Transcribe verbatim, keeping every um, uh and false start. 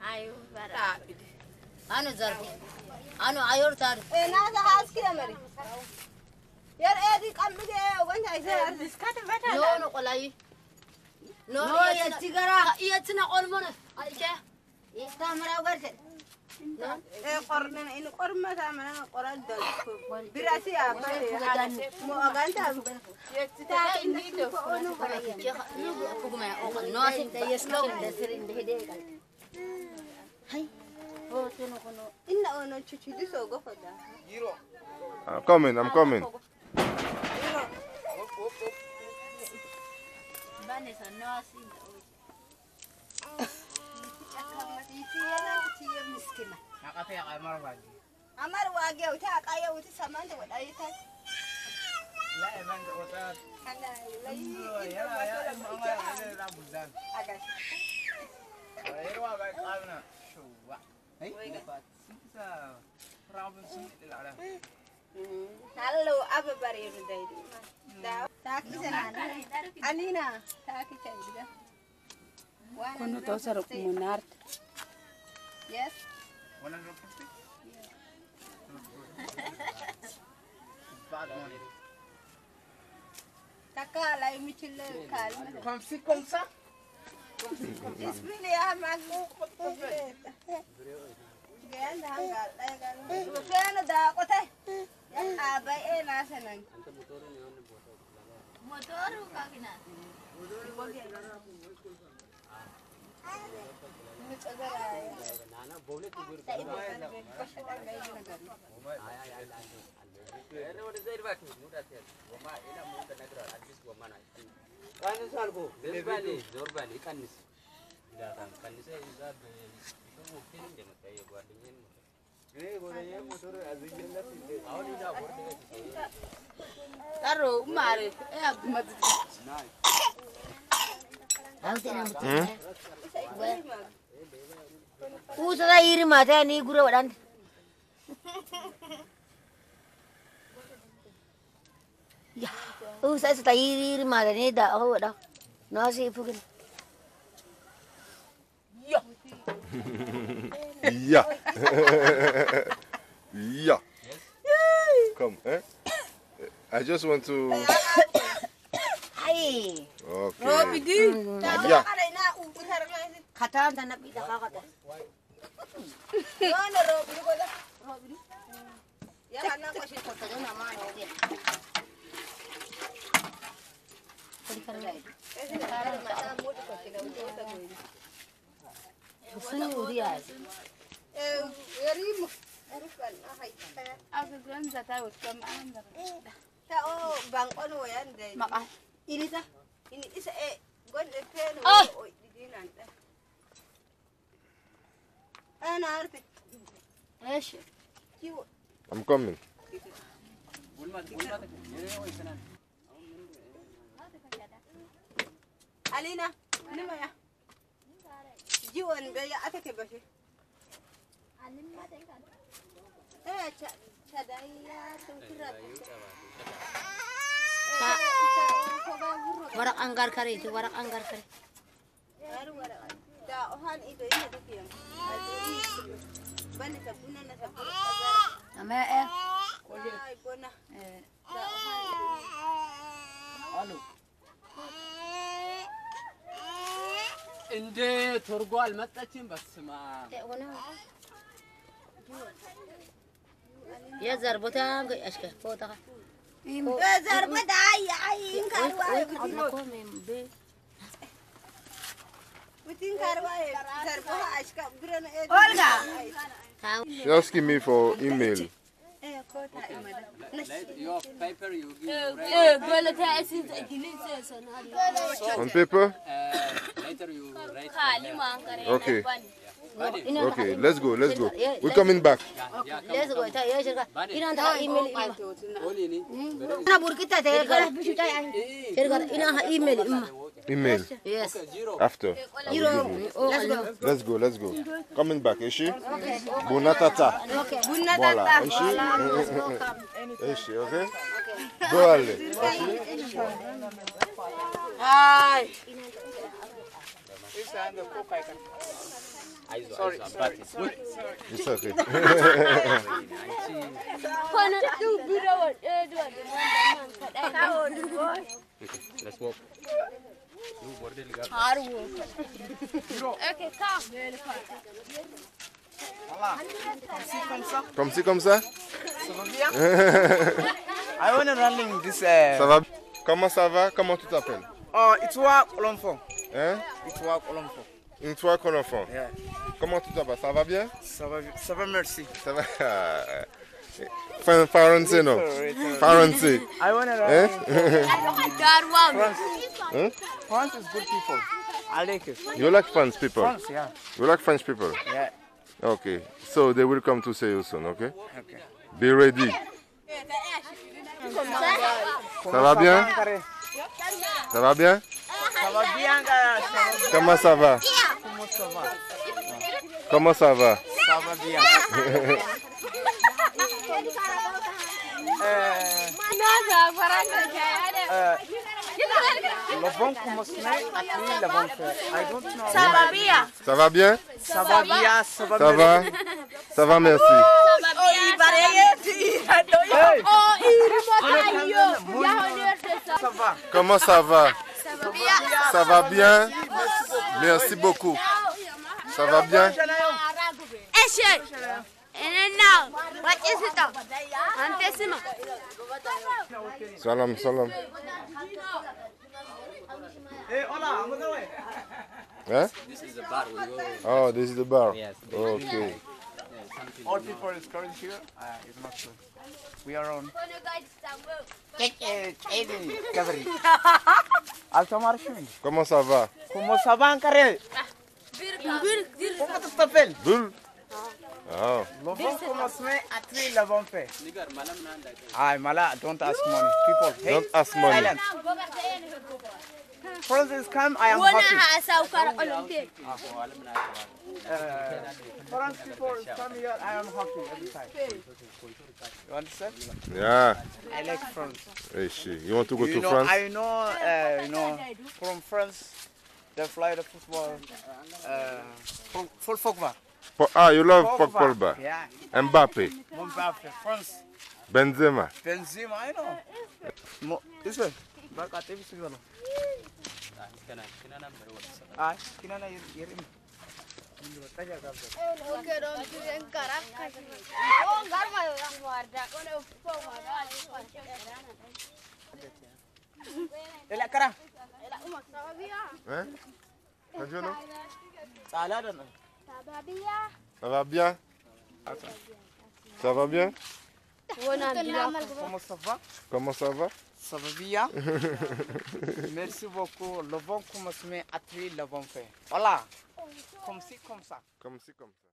Ayo bara. Anu zarfi. Anu ayor tar. Eh nada has kira mari. Yar edi kamige wanda isa diskata bata. No no qolai. No ya tigara. Iya tina qolmona. Aike. Ista mara ugarse. Eh qorna in qorma ta mana qoran dal. Birasi apa ya? Mo aganta. Yetita indito. Ono kala ya. Puguma o no asinta yeslo desirin hede kan. Hai. Oh, tuno kono. Inna ono chuchu diso go fada. Giro. I'm coming, I'm coming. Bane sa no asinta. Nakataya kay Marwagi. Amar wage uta akaya uta samanta wadai ta. La evan uta. Ana lai. Ya ya mama ya la buzan. Aga. Ayro ba qalna. Shuwa. Hey. Sisa problem sini la la. Hallo aba bare rudai. Da ta kisana. Alina ta kisana. Kono to sar munar. Yes. one hundred fifty? Yeah. Bad money. Taka lai michile kal. Comme si comme ça? Ismini ya magu kutu. Genda hangal lai gal. Kena da kote. Abai e na sanan. Motoru kakina. Nana boleh tidur. Karo mare eh mat. Hmm? Usa iri mata ni gura wadan. Ya, usa sta iri mata ni da oh da. No si pugin. Yeah. Yeah. Come, eh? I just want to. Hai. Okay. Oh, bidi. Yeah. Kata tanah pita kata. Mana rob ni koda? Rob ni. Ya kana ko shi Kota tu nama dia. Kali kali lagi. eh kana mata mudi ko kina ujo ta ko. Sini dia. Eh yarim. Arifan ahai. Aku kan zata utam anda. Ta o bang ono yan dai. Maka. Ini ta. Ini isa e gon e peno o dinan ta. Ana arti. Eish. Kiwo. I'm coming. Alina, ni maya. Jiwon be ya atake bashi. Alina ta kan. Eh cha cha dai ya tunkira. Warak anggar kare itu, warak anggar kare. Baru warak. Da ohan itu ini tu yang. Bani sabuna na sabuna. Nama eh. Ai bona. Eh. Da ohan. Alo. Inde torgo almataችን በስማ Ya zarbota ashka fota. Zarbota ai ai karwa. Mutin karwa zarbo ashka birana e. Olga. She asking me for email. Eh kota imada. your paper you give Eh, gole ta asin ta gilin sai sanari. On paper? uh, later you write Kalima kare. Okay. Okay, let's go, let's go. We're coming back. Let's go. Ta ya shirka. Ina ta email ima. only ni Na burkita ta kala bishu ta ai. Shirka ina ha email ima. Email. Yes. After. Zero. Let's go. Let's go, let's go. Coming back, is she? Bunatata. Okay. Voilà, is she? Is she, okay? Go Ale. Hai. and the cook I can. አይዞህ Sorry, አይዞህ sorry, አባቴ sorry, sorry. It's okay. Kono du biro won e do de man kadai. let's walk you bordel ga Haru. Okay, come. Voilà. Comme ci, comme ça. Comme ci, comme ça? Ça va bien? I want to running this. Uh... Ça va? Comment ça va? Comment tu t'appelles? Oh, it's work Olomfo. Hein? It's work Olomfo. Une fois qu'on enfant. Yeah. Comment tu t'appelles? Ça va bien? Ça va, ça va, merci. Ça va. Fa- Français, non? Français. I want to Hein? run. Darwan. France. Hein? France is good people. I like it. You like French people? France, yeah. You like French people? Yeah. Okay. So they will come to see you soon, okay? Okay. Be ready. Ça va bien? Ça va bien? Ça va bien, gars. Ça va bien. Comment ça va? Comment ça va? Comment ça va? Ça va bien. euh, Nada, faranga jaya. euh, le bon commencement a pris le bon fait. I don't know. Ça va bien. Ça va bien? Ça va bien, ça va Ça va? Ça va, merci. Oh, ibareye ti ado. Hey, Oh, irimo ayo. Ya honerte sa. ça va. Comment ça va? Ça va bien. Ça va bien? Merci beaucoup. Ça va bien? Eshe. Enena. What is it? Antesima. Salam, salam. Hey, hola, I'm on the way. Hein? this is the bar we go Oh, this is the bar. yes Okay. All people is current here. Uh, it's not good. We are on. Gathering. Altamarchum. Comment ça va? Comment ça va, Karo? Comment tu t'appelles? Bull? Oh. Le bon commencement a pris le bon fait. nigar malam nanda Ah, Mala, don't ask money. People, hey, Don't ask money. silence. Francis come, I am Wana happy. ha saukar Olympic. Uh, foreign people come here, I am happy every time. You understand? Yeah. I like France. Hey, shit. You want to go You to know, France? I know, uh, you know, from France, they fly the football. Uh, full, full Pogba. Po- ah, you love Pog Pogba. Yeah. Mbappe. Mbappe, France. Benzema. Benzema, I know. Mo, this way. Back at every single one. kana kana number one Ah, kinana yerim. Okay, don't you encarar. Oh, garma guarda. Ela kara. Hein? Adieu, non? Sala dan. Ça va bien? Ça va bien? Comment ça va? Comment ça va? Ça va bien. Merci beaucoup. Le bon commencement a pris le bon fait. Voilà. Comme ci, comme ça. Comme ci, comme ça.